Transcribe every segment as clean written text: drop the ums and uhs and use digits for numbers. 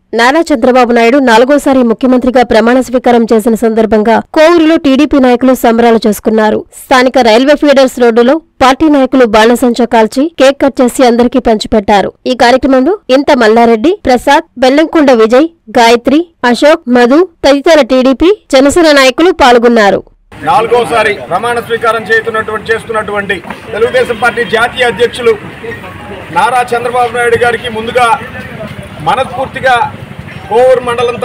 నారా చంద్రబాబు నాయుడు 4వ ముఖ్యమంత్రిగా ప్రమాణ స్వీకారం చేసిన సందర్భంగా కోవూరులో టీడీపీ నాయకులు సంబరాలు చేసుకున్నారు. స్థానిక రైల్వే ఫీడర్స్ రోడ్డులో పార్టీ నాయకులు బాణసంచా కాల్చి కేక్ కట్ చేసి అందరికీ పంచిపెట్టారు. ఈ కార్యక్రమంలో ఇంత మల్లారెడ్డి, ప్రసాద్, బెల్లంకొండ విజయ్, గాయత్రి, అశోక్, మధు తదితర టీడీపీ, జనసేన నాయకులు పాల్గొన్నారు. 4వసారి ప్రమాణ స్వీకారం చేస్తున్నటువంటి తెలుగుదేశం పార్టీ జాతీయ అధ్యక్షులు నారా చంద్రబాబు నాయుడు గారికి ముందుగా మనస్ఫూర్తిగా కోవూరు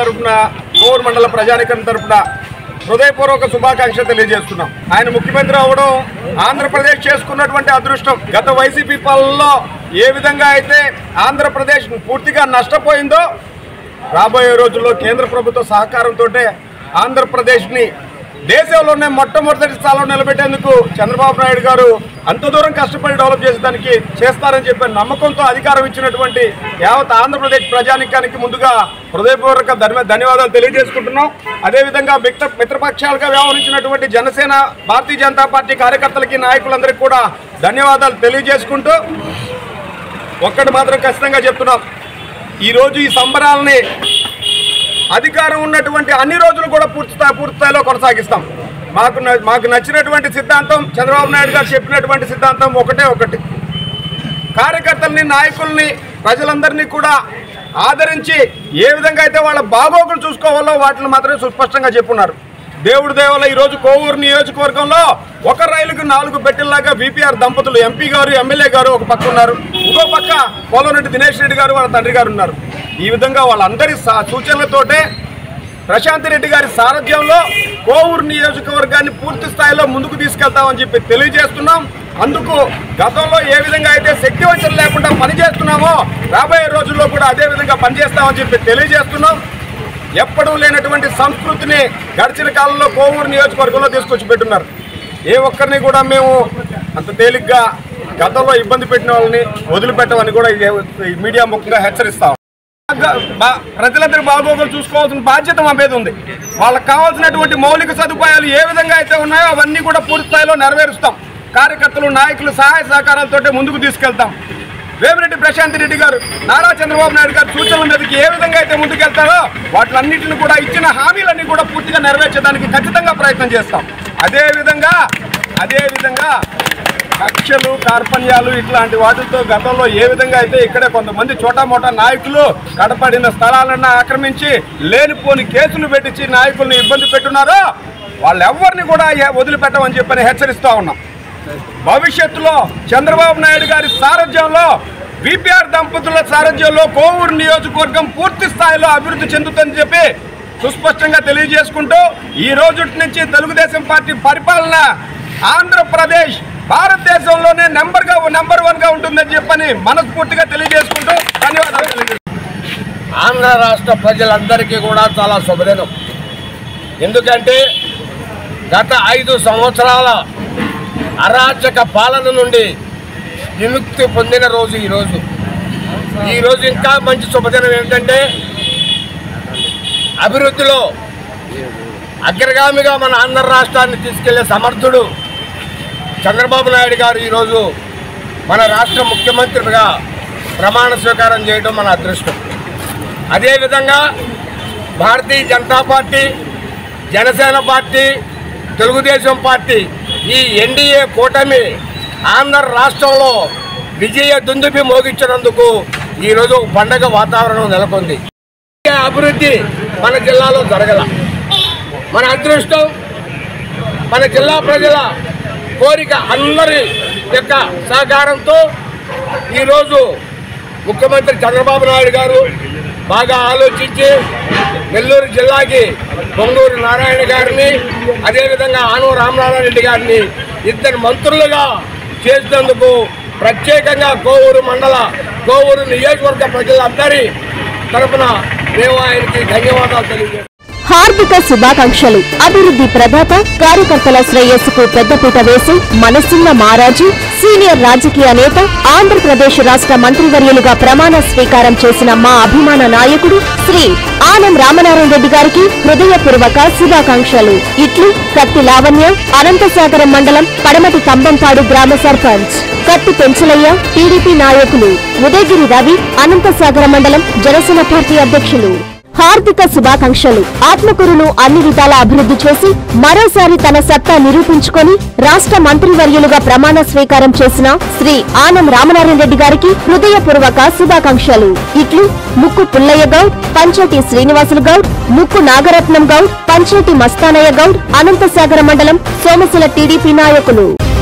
మండల ప్రజానికం తరపున హృదయపూర్వక శుభాకాంక్షలు తెలియజేస్తున్నాం. ఆయన ముఖ్యమంత్రి అవ్వడం ఆంధ్రప్రదేశ్ చేసుకున్నటువంటి అదృష్టం. గత వైసీపీ పాలనలో ఏ విధంగా అయితే ఆంధ్రప్రదేశ్ పూర్తిగా నష్టపోయిందో రాబోయే రోజుల్లో కేంద్ర ప్రభుత్వ సహకారంతో ఆంధ్రప్రదేశ్ని దేశంలోనే మొట్టమొదటి స్థానంలో నిలబెట్టేందుకు చంద్రబాబు నాయుడు గారు అంత దూరం కష్టపడి డెవలప్ చేసేదానికి చేస్తారని చెప్పి నమ్మకంతో అధికారం ఇచ్చినటువంటి యావత్ ఆంధ్రప్రదేశ్ ప్రజానికానికి ముందుగా హృదయపూర్వక ధన్యవాదాలు తెలియజేసుకుంటున్నాం. అదేవిధంగా మిత్రపక్షాలుగా వ్యవహరించినటువంటి జనసేన, భారతీయ జనతా పార్టీ కార్యకర్తలకి, నాయకులందరికీ కూడా ధన్యవాదాలు తెలియజేసుకుంటూ ఒక్కటి మాత్రం ఖచ్చితంగా చెప్తున్నాం, ఈరోజు ఈ సంబరాలని అధికారం ఉన్నటువంటి అన్ని రోజులు కూడా పూర్తి స్థాయిలో కొనసాగిస్తాం. మాకు నచ్చినటువంటి సిద్ధాంతం, చంద్రబాబు నాయుడు గారు చెప్పినటువంటి సిద్ధాంతం ఒకటి. కార్యకర్తల్ని, నాయకుల్ని, ప్రజలందరినీ కూడా ఆదరించి ఏ విధంగా అయితే వాళ్ళ బాగోగులు చూసుకోవాలో వాటిని మాత్రమే సుస్పష్టంగా చెప్పున్నారు. దేవుడి దేవల ఈరోజు కోవూరు నియోజకవర్గంలో ఒక రైలుకు 4 పెట్టెల్లాగా బీపీఆర్ దంపతులు ఎంపీ గారు, ఎమ్మెల్యే గారు ఒక పక్క ఉన్నారు, ఇంకో పక్క పోలరెడ్డి దినేష్ రెడ్డి గారు వాళ్ళ తండ్రి గారు ఉన్నారు. ఈ విధంగా వాళ్ళందరి సూచనలతోటే ప్రశాంత్ రెడ్డి గారి సారథ్యంలో కోవూరు నియోజకవర్గాన్ని పూర్తి స్థాయిలో ముందుకు తీసుకెళ్తామని చెప్పి తెలియజేస్తున్నాం. అందుకు గతంలో ఏ విధంగా అయితే శక్తి వంచన లేకుండా పనిచేస్తున్నామో రాబోయే రోజుల్లో కూడా అదే విధంగా పనిచేస్తామని చెప్పి తెలియజేస్తున్నాం. ఎప్పుడూ లేనటువంటి సంస్కృతిని గడిచిన కాలంలో కోవూరు నియోజకవర్గంలో తీసుకొచ్చి పెట్టున్నారు. ఏ ఒక్కరిని కూడా మేము అంత తేలిగ్గా గతంలో ఇబ్బంది పెట్టిన వాళ్ళని వదిలిపెట్టమని కూడా ఈ మీడియా ముఖంగా హెచ్చరిస్తాం. ప్రజలందరి బాగోగులు చూసుకోవాల్సిన బాధ్యత మా మీద ఉంది. వాళ్ళకి కావాల్సినటువంటి మౌలిక సదుపాయాలు ఏ విధంగా అయితే ఉన్నాయో అవన్నీ కూడా పూర్తి స్థాయిలో నెరవేరుస్తాం. కార్యకర్తలు, నాయకులు సహాయ సహకారాలతో ముందుకు తీసుకెళ్తాం. వేమిరెడ్డి ప్రశాంత్ రెడ్డి గారు, నారా చంద్రబాబు నాయుడు గారు సూచనల మీదకి ఏ విధంగా అయితే ముందుకెళ్తారో వాటిలన్నింటిని కూడా ఇచ్చిన హామీలన్నీ కూడా పూర్తిగా నెరవేర్చడానికి ఖచ్చితంగా ప్రయత్నం చేస్తాం. అదేవిధంగా కక్షలు, కార్పణ్యాలు ఇట్లాంటి వాటితో గతంలో ఏ విధంగా అయితే ఇక్కడే కొంతమంది చోటామోటా నాయకులు కడపడిన స్థలాలన్నా ఆక్రమించి లేనిపోని కేసులు పెట్టించి నాయకుల్ని ఇబ్బంది పెట్టున్నారో వాళ్ళెవ్వరిని కూడా వదిలిపెట్టమని చెప్పని హెచ్చరిస్తూ ఉన్నాం. భవిష్యత్తులో చంద్రబాబు నాయుడు గారి సారథ్యంలో, బీపీఆర్ దంపతుల సారథ్యంలో కోవూరు నియోజకవర్గం పూర్తి స్థాయిలో అభివృద్ధి చెందుతుందని చెప్పి సుస్పష్టంగా తెలియజేసుకుంటూ ఈ రోజు నుంచి తెలుగుదేశం పార్టీ పరిపాలన ఆంధ్రప్రదేశ్ భారతదేశంలోనే నెంబర్ 1గా ఉంటుందని చెప్పని మనస్ఫూర్తిగా తెలియజేసుకుంటూ ధన్యవాదాలు తెలియజేస్తున్నాను. ఆంధ్ర రాష్ట్ర ప్రజలందరికీ కూడా చాలా శుభదినం. ఎందుకంటే గత 5 సంవత్సరాల అరాచక పాలన నుండి విముక్తి పొందిన రోజు ఈరోజు ఇంకా మంచి శుభదినం ఏంటంటే అభివృద్ధిలో అగ్రగామిగా మన ఆంధ్ర రాష్ట్రాన్ని తీసుకెళ్లే సమర్థుడు చంద్రబాబు నాయుడు గారు ఈరోజు మన రాష్ట్ర ముఖ్యమంత్రిగా ప్రమాణ స్వీకారం చేయడం మన అదృష్టం. అదేవిధంగా Bharatiya Janata party, Janasena party, Telugudesam party ఈ ఎన్డీఏ కూటమి ఆంధ్ర రాష్ట్రంలో విజయ దుందుబి మోగించినందుకు ఈరోజు పండగ వాతావరణం నెలకొంది. అభివృద్ధి మన జిల్లాలో జరగల, మన అదృష్టం, మన జిల్లా ప్రజల కోరిక, అందరి యొక్క సహకారంతో ఈరోజు ముఖ్యమంత్రి చంద్రబాబు నాయుడు గారు బాగా ఆలోచించి నెల్లూరు జిల్లాకి పొంగూరు నారాయణ గారిని, అదేవిధంగా ఆనవ రామనారాయణ రెడ్డి గారిని 2 మంత్రులుగా చేసినందుకు ప్రత్యేకంగా కోవూరు నియోజకవర్గ ప్రజలందరి తరఫున మేము ఆయనకి ధన్యవాదాలు తెలియజేస్తాం. హార్దిక శుభాకాంక్షలు. అభివృద్ధి ప్రదాత, కార్యకర్తల శ్రేయస్సుకు పెద్దపీట వేసి మనసున్న మారాజు, సీనియర్ రాజకీయ నేత, ఆంధ్రప్రదేశ్ రాష్ట్ర మంత్రివర్యులుగా ప్రమాణ స్వీకారం చేసిన మా అభిమాన నాయకుడు శ్రీ ఆనం రామనారాయణ రెడ్డి గారికి హృదయపూర్వక శుభాకాంక్షలు. ఇట్లు కత్తి లావణ్య, అనంతసాగరం మండలం పడమటి కంబంపాడు గ్రామ సర్పంచ్. కత్తి పెంచలయ్య టీడీపీ నాయకులు, ఉదయగిరి రవి అనంతసాగర మండలం జనసేన పార్టీ అధ్యక్షులు. హార్దిక శుభాకాంక్షలు. ఆత్మకూరును అన్ని విధాలా అభివృద్ధి చేసి మరోసారి తన సత్తా నిరూపించుకొని రాష్ట్ర మంత్రివర్యులుగా ప్రమాణ స్వీకారం చేసిన శ్రీ ఆనం రామనారాయణ రెడ్డి గారికి హృదయపూర్వక శుభాకాంక్షలు. ఇట్లు ముక్కు పుల్లయ్య గౌడ్, పంచేటి శ్రీనివాసులు గౌడ్, ముక్కు నాగరత్నం గౌడ్, పంచేటి మస్తానయ్య గౌడ్, అనంతసాగర మండలం సోమశిల టీడీపీ నాయకులు.